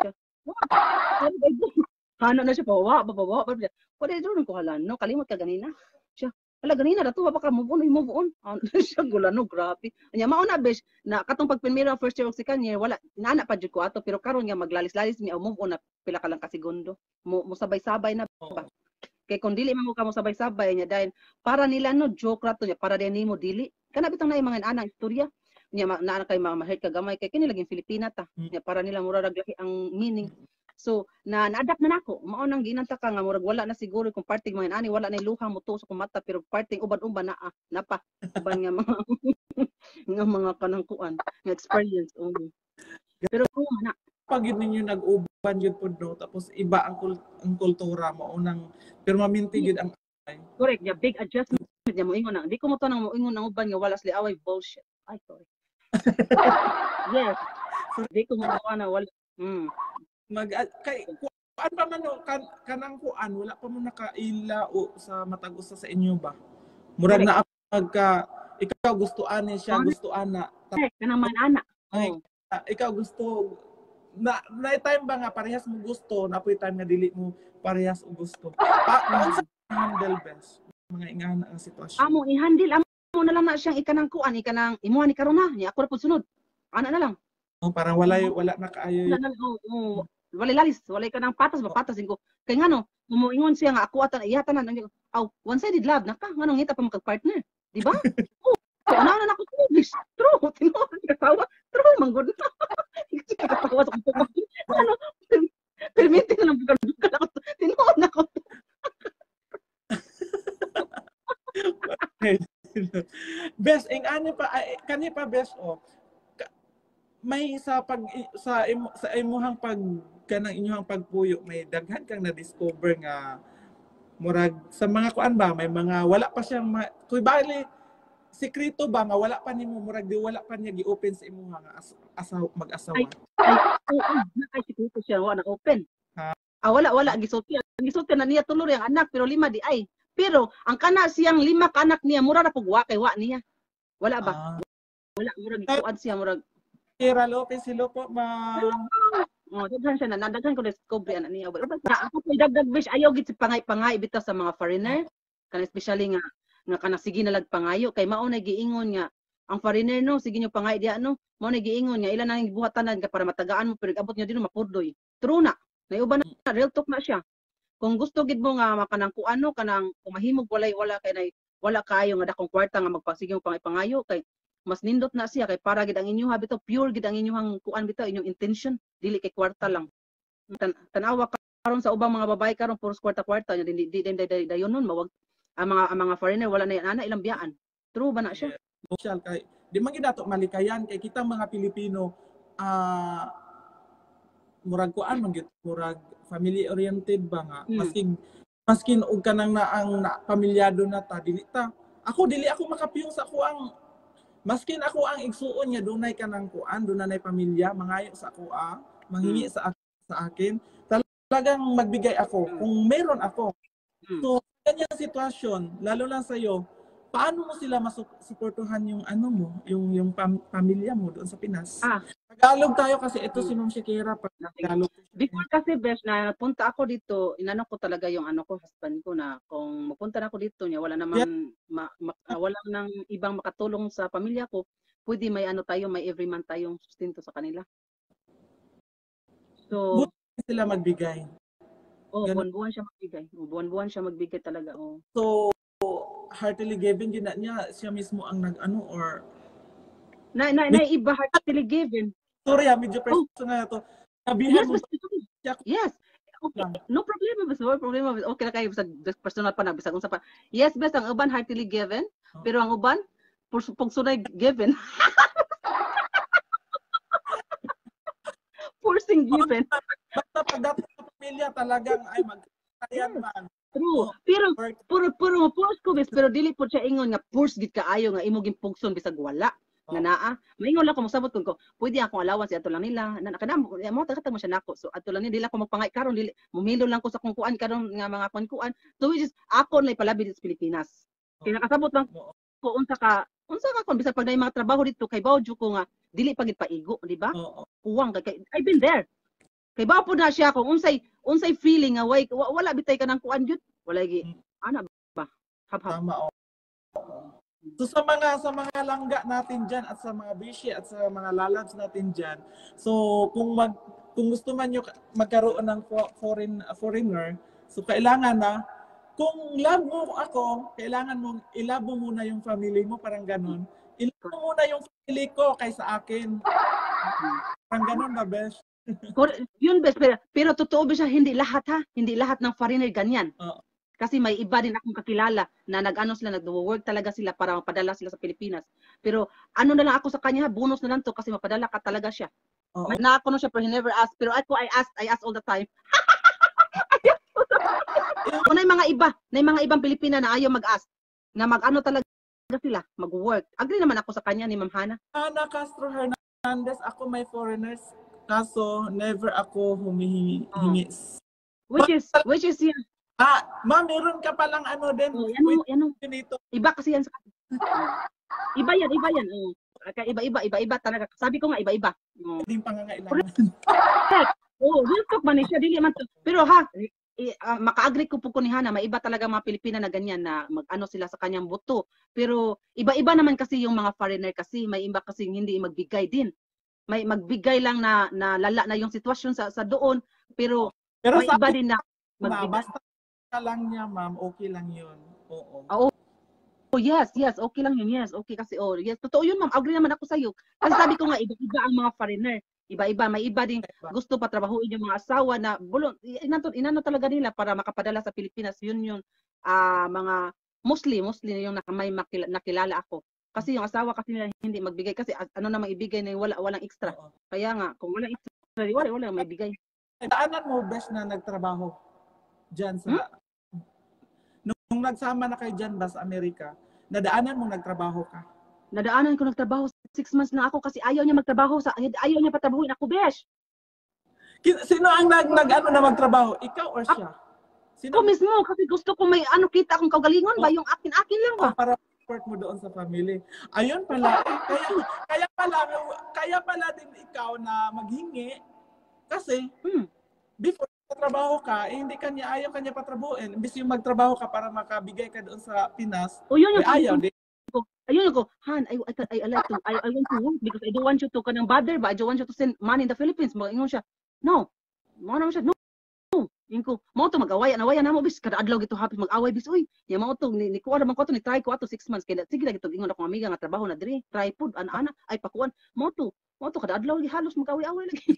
Hana na siya pawa, babawa, babawa. What is wrong ko hala no? Kalimot ka ganina. Siya wala ganina dato ba ka move on, move on. Ano siya gulano grabe. Anya mao na besh na katong pagprimera first year og second year wala inaana pa jud ko ato pero karon nga maglalis-lalis mi o move on na pila ka lang ka segundo. Mo, mo sabay-sabay na ba. Kay kung dili man mo ka mo sabay-sabay nya dahil para nila no joke ra to nya para din nimo dili. Kana bitang na mga ana istorya. Nya naa kay ma-hurt ka gamay kay kini laging Filipina ta. Nya para nila mura raglaki ang meaning. So, na na-adapt na nako. Mao nang ginanta ka nga murag wala na siguro kung parting mga ani wala na luhang mo tuso kung mata pero parting uban-uban na ah, napa uban nga mga nga mga kanang kuan nga experience only. Pero kung na Pag yun ninyo nag-uban yun po no, tapos iba ang, kul ang kultura mo unang pero maminti yun ang away. correct ya big adjustment niya mo ingon na. Di ko mo to nang mo ingon nang uban nga wala sila away bullshit. Ay sorry. Yes. Di ko mo na wala. Mm. Mag kay kuan pa man no kan kanang kuan wala pa mo nakaila o sa matag usa sa inyo ba murag na pagka ikaw gustoan ni siya gustoan na kanang mga anak ay, ikaw gusto na na time ba nga parehas mo gusto na puy time nga dili mo parehas o gusto pa sa handle best mga ingana ang sitwasyon amo i-handle amo na lang na siyang ikanang kuan ikanang imuha ni karon na ni ako ra pud sunod ana na lang oh para wala wala na kaayo wala na oh, oh. Walay lalis, walay ka ng patas ba patas ko. Kay ngano, muingon siya nga ako atan iyatan na aw one-sided love naka nganong ngita pa magka-partner, di ba? Oh, ana na ako English. True, tinuod ka tawa. True man gud. Katawa sa ko. Ano? Permite na lang bukan ako. Tinuod na ako. Best ing ani pa kani pa best oh. May sa pag sa imo, sa imuhang pag kanang inyong pagpuyo may daghan kang na-discover nga murag sa mga kuan ba may mga wala pa siyang kuy bali sekreto ba nga wala pa nimo murag di wala pa niya gi-open sa imuha nga as, asaw mag-asawa ay oo ay sekreto siya wala open ha? Ah wala wala gisulti gisulti na niya tuloy ang anak pero lima di ay pero ang kana siyang lima ka anak niya mura ra pug wa kay wa niya wala ba ah. Wala murag gikuad siya murag Kira Lopez silo po ma oh daghan siya na daghan ko discovery ana niya na ako kay dagdag bish ayaw gid si pangay-pangay bitaw sa mga foreigner kana especially nga nga kana sige na lag pangayo kay mao na giingon nga ang foreigner no sige nyo pangay diha no mao na giingon nga ilan nang gibuhatanan ka para matagaan mo pero abot niya dino mapurdoy true na naiuban na real talk na siya kung gusto gid mo nga makanang kuano kanang kumahimog walay wala kay nay wala kaayo nga dakong kwarta nga magpasigong pangay-pangayo kay mas nindot na siya kay para gid ang inyo habito pure gid ang inyong kuan bitaw inyong intention dili kay kwarta lang Tan tanawa karon sa ubang mga babae karon puros kwarta-kwarta nya di di dayon nun mawag ang mga ang mga foreigner wala na ana ilang biyaan true ba na siya social kay di man gid nato malikayan kay kita mga Pilipino ah uh, murag kuan man gyud murag family oriented ba nga hmm. maskin maskin og kanang na ang na, pamilyado na ta dili ta ako dili ako makapiyong sa ako ang maskin ako ang igsuon nga dunay kanang kuan dunay pamilya mangayo sa ako ah manghingi hmm. sa sa akin talagang magbigay ako kung meron ako hmm. so kanya sitwasyon lalo lang sa iyo paano mo sila masuportuhan yung ano mo yung yung pam pamilya mo doon sa Pinas ah. Tagalog tayo kasi ito si Ma'am Shakira pa Tagalog before kasi best na punta ako dito inano ko talaga yung ano ko husband ko na kung mapunta na ako dito niya wala naman yeah. ma, ma, wala nang ibang makatulong sa pamilya ko pwede may ano tayo may every month tayong sustento sa kanila so buti sila magbigay oh buwan-buwan siya magbigay oh, buwan-buwan siya magbigay talaga oh so heartily given yun na niya siya mismo ang nag-ano or na na na iba heartily given sorry ha medyo personal oh. to sabihan yes, mo yes okay no problema basta no problema okay na kayo sa personal pa na bisag unsa pa yes best ang uban heartily given oh. Pero ang uban pag sunay given forcing given basta pag dapat sa pamilya talagang ay magkayan man true. Pero puro puro mo post ko bis pero dili po siya ingon nga purs gid kaayo nga imo gin pugson bisag wala. Nga naa. Maingon lang ko mosabot ko, pwede akong allowance ato lang nila. Na kana mo tagatag mo siya nako. So ato lang nila ko magpangay karon dili mumilo lang ko sa kung kuan karon nga mga kuan-kuan. So which is ako na ipalabi sa Pilipinas. Kaya nakasabot lang ko unsa ka unsa ka kon bisag pag nay mga trabaho dito kay bawjo ko nga dili pa gid paigo, di ba? Kuwang kay I've been there. Kay ba po na siya kung unsay unsay feeling nga way wala bitay ka nang kuan jud. Wala gi ana ba? Hap-hap. Tama. So sa mga sa mga langga natin diyan at sa mga bishi at sa mga lalabs natin diyan. So kung mag kung gusto man niyo magkaroon ng foreign foreigner, so kailangan na kung love mo ako, kailangan mong ilabo muna yung family mo, parang ganon. Ilabo muna yung family ko kaysa akin. Parang ganon ba, besh? Yun best, pero, pero totoo ba siya, hindi lahat ha, hindi lahat ng foreigner ganyan. Uh, Kasi may iba din akong kakilala na nag-ano sila, nag-work talaga sila para mapadala sila sa Pilipinas. Pero ano na lang ako sa kanya, bonus na lang to kasi mapadala ka talaga siya. Uh, may na ako na siya pero he never asked. Pero ako, I asked, I asked all the time. O na yung mga iba, na yung mga ibang Pilipina na ayaw mag-ask, na mag-ano talaga sila, mag-work. Agree naman ako sa kanya ni Ma'am Hana. Hana Castro Hernandez, ako may foreigners. Kaso, never ako humihingi. Oh. Which is, which is yan. Ah, ma'am, meron ka palang ano din. Oh, yan, yan, yan. Iba kasi yan. Iba yan, iba yan. Oh. Iba-iba, iba-iba talaga. Sabi ko nga, iba-iba. Oh. Hindi pangangailangan. Oh, real talk man siya, dili man to. Pero ha, uh, maka-agree ko po ko ni Hana, may iba talaga mga Pilipina na ganyan na mag-ano sila sa kanyang buto. Pero iba-iba naman kasi yung mga foreigner kasi, may iba kasi hindi magbigay din. May magbigay lang na, na lala na yung sitwasyon sa sa doon, pero, pero may iba din na magbigay. Basta ka lang niya, ma'am, okay lang yun. Oo. Oh, oh, yes, yes, okay lang yun, yes, okay kasi, oh, yes, totoo yun, ma'am, agree naman ako sa'yo. Kasi sabi ko nga, iba-iba ang mga foreigner, iba-iba, may iba din gusto pa trabahuin yung mga asawa na, bulon, inano, inano talaga nila para makapadala sa Pilipinas, yun yun, uh, mga mostly, mostly yung may makila, nakilala ako. Kasi yung asawa kasi nila hindi magbigay kasi ano namang ibigay na wala walang extra. Kaya nga kung walang extra, wala wala may bigay. Daanan mo best na nagtrabaho diyan sa hmm? nung, nung nagsama na kay diyan ba sa Amerika, nadaanan mo nagtrabaho ka? Nadaanan ko nagtrabaho six months na ako kasi ayaw niya magtrabaho sa ayaw niya patrabahuin ako, besh. Sino ang nag, nag ano na magtrabaho? Ikaw or siya? Sino? Ako mismo kasi gusto ko may ano kita akong kagalingon oh. ba yung akin-akin lang ba? Oh, para support mo doon sa family. Ayun pala, eh, kaya, kaya pala, kaya pala din ikaw na maghingi kasi hmm, before magtrabaho ka, eh, hindi kanya ayaw kanya patrabuhin. Imbis yung magtrabaho ka para makabigay ka doon sa Pinas, o yun yung eh, ayaw din. Ayun ako, Han, I, I, I, I like to, I, I want to work because I don't want you to kanang bother ba, I don't want you to send money in the Philippines. Mag-ingon siya, no, mo naman siya, no. Inko, mo to mag-away, nawaya na mo bis kada adlaw gito happy mag-away bis uy. Ya mo to ni, ni kuha man ko to ni try ko ato six months kaya sige lagi to ingon ako amiga nga trabaho na diri. Try food ana-ana ay pakuan. Mo to, mo to kada adlaw halos mag-away-away lagi.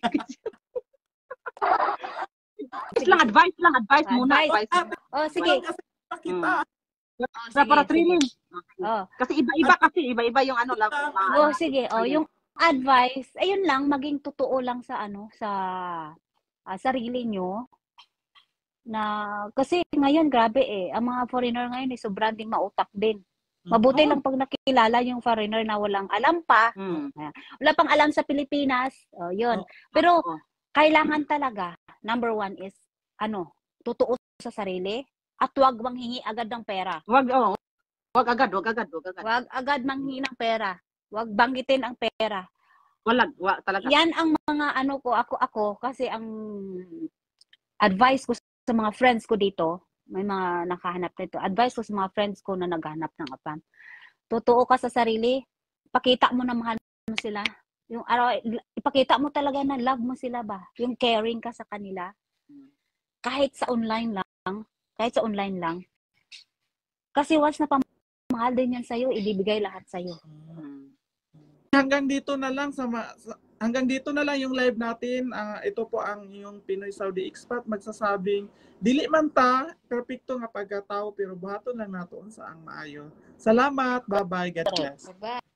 Is lang advice lang advice muna advice. Oh sige. Kita. Sa para training. Oh. Kasi iba-iba kasi iba-iba yung ano lang. Oh sige, oh yung advice, ayun lang maging totoo lang sa ano sa uh, sarili nyo. Na kasi ngayon grabe eh ang mga foreigner ngayon eh sobrang ding mautak din. Mabuti mm-hmm. lang pag nakilala yung foreigner na walang alam pa. Mm. Wala pang alam sa Pilipinas. Oh, 'yun. Oh. Pero oh. kailangan talaga number one is ano, totoo sa sarili at huwag manghingi agad ng pera. Wag oh. Wag agad, wag agad, wag agad. Wag agad manghingi ng pera. Wag banggitin ang pera. Walag, wag talaga. Yan ang mga ano ko ako ako kasi ang advice ko sa mga friends ko dito, may mga nakahanap nito. Advice ko sa mga friends ko na naghahanap ng apan. Totoo ka sa sarili, ipakita mo na mahal mo sila. Yung araw, ipakita mo talaga na love mo sila ba? Yung caring ka sa kanila. Kahit sa online lang, kahit sa online lang. Kasi once na pamahal din yan sa'yo, ibibigay lahat sa'yo. Hanggang dito na lang sa, sa hanggang dito na lang yung live natin. Uh, ito po ang yung Pinoy Saudi Expat magsasabing dili man ta perpekto nga pagkatao pero buhaton lang naton sa ang maayo. Salamat, bye-bye, God bless. Bye-bye.